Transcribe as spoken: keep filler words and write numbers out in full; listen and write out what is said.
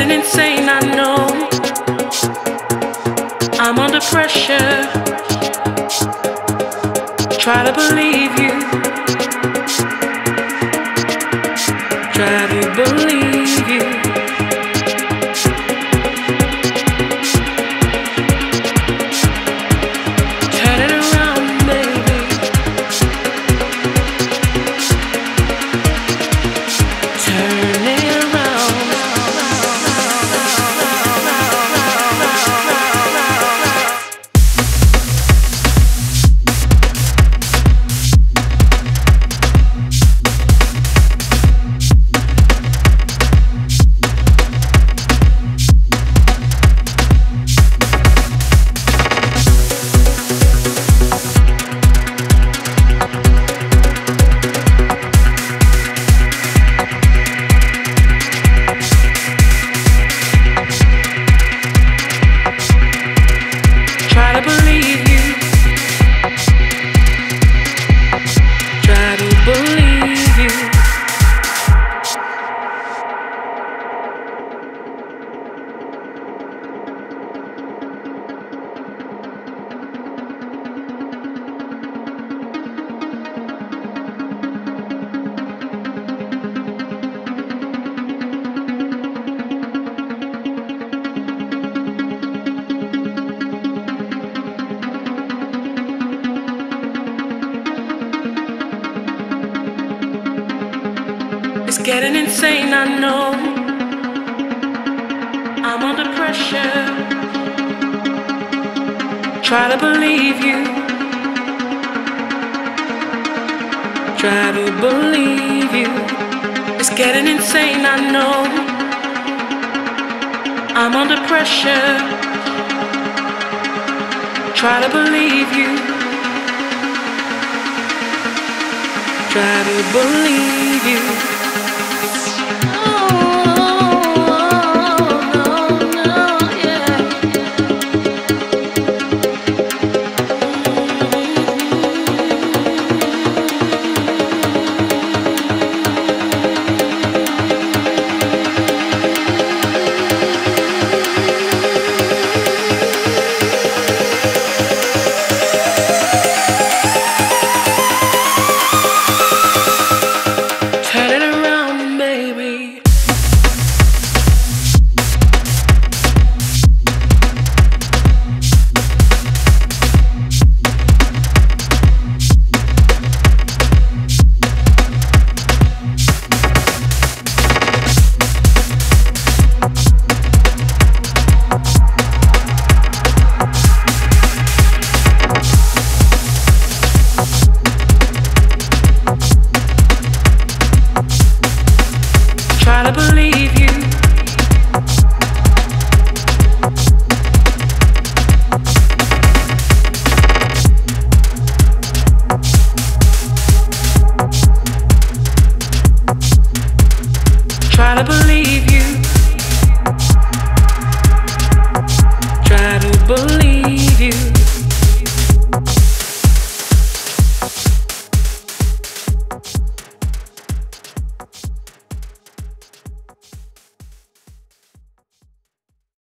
getting insane, I know. I'm under pressure. Try to believe you. Try to believe you. Turn it around, baby. Turn it around. Try to believe you. Try to believe you. It's getting insane, I know. I'm under pressure. Try to believe you. Try to believe you. It's getting insane, I know. I'm under pressure. Try to believe you. Try to believe you.